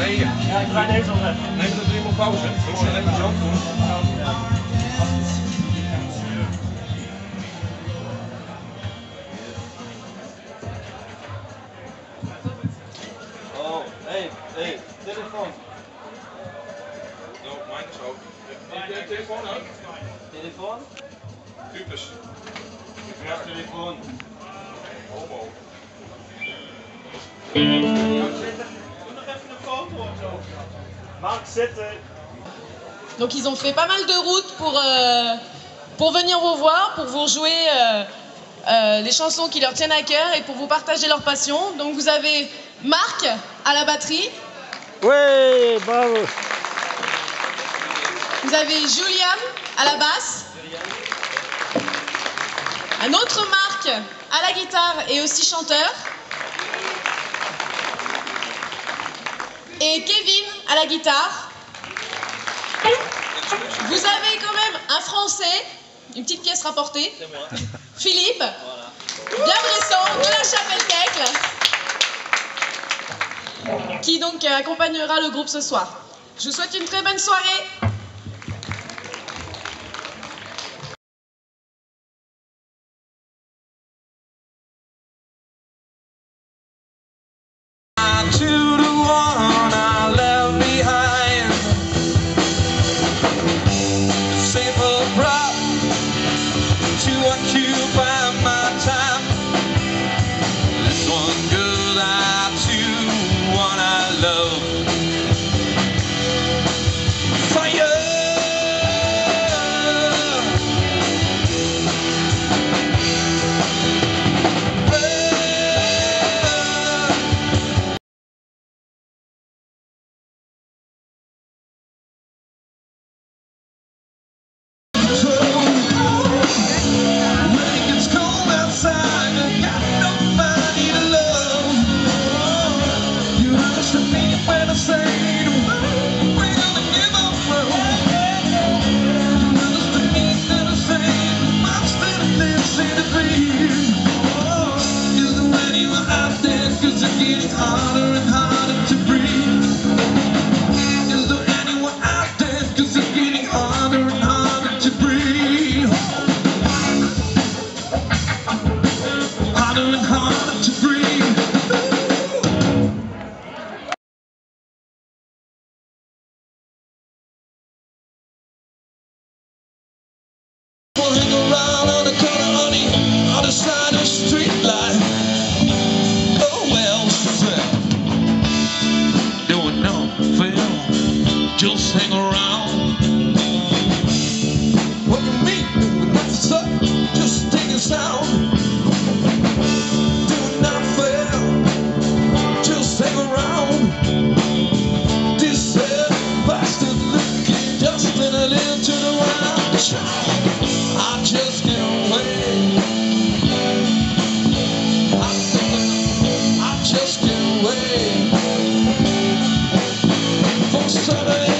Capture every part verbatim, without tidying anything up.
Nee, ja, ik ga deze nog even. Neem er drie maar pauze. Ik zal even zo doen. Oh, hey, hey, telefoon. No, mijn is ook. Heb je telefoon ook? Telefoon? Types. Ja, telefoon. Homo. Doe nog even een foto of zo. Marc, zitten. Donc ils ont fait pas mal de routes pour, euh, pour venir vous voir, pour vous jouer euh, euh, les chansons qui leur tiennent à cœur et pour vous partager leur passion. Donc vous avez Marc à la batterie. Oui, bravo. Vous avez Julian à la basse. Un autre Marc à la guitare et aussi chanteur. Et Kevin à la guitare. Vous avez quand même un Français, une petite pièce rapportée, Philippe, bien récent, de la Chapelle-Thècle, qui donc accompagnera le groupe ce soir. Je vous souhaite une très bonne soirée. Just hang around. What you mean? Nothing's up. Just taking sound. Doing not fair. Just hang around. This head bastard looking just in a little to the wild. I just can't wait. I, I just can't wait for Saturday.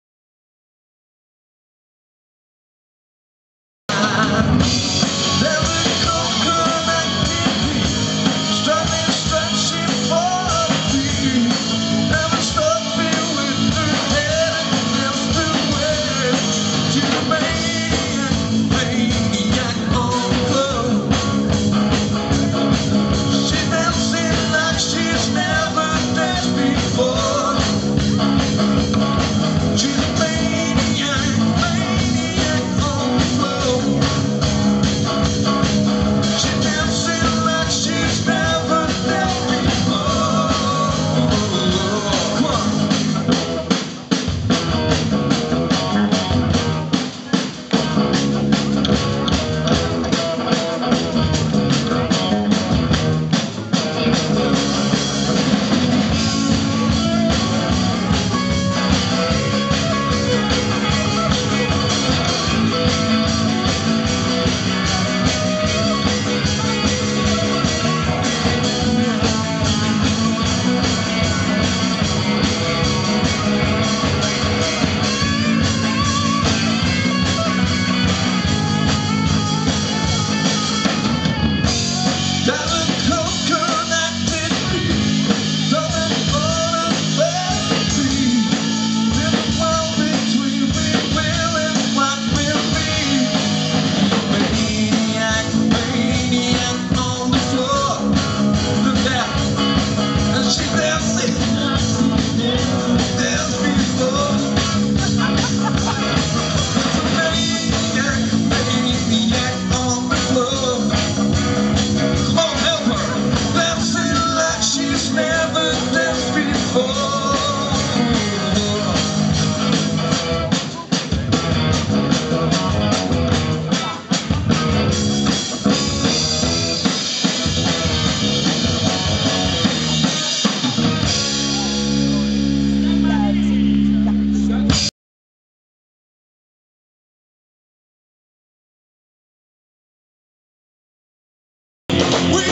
There We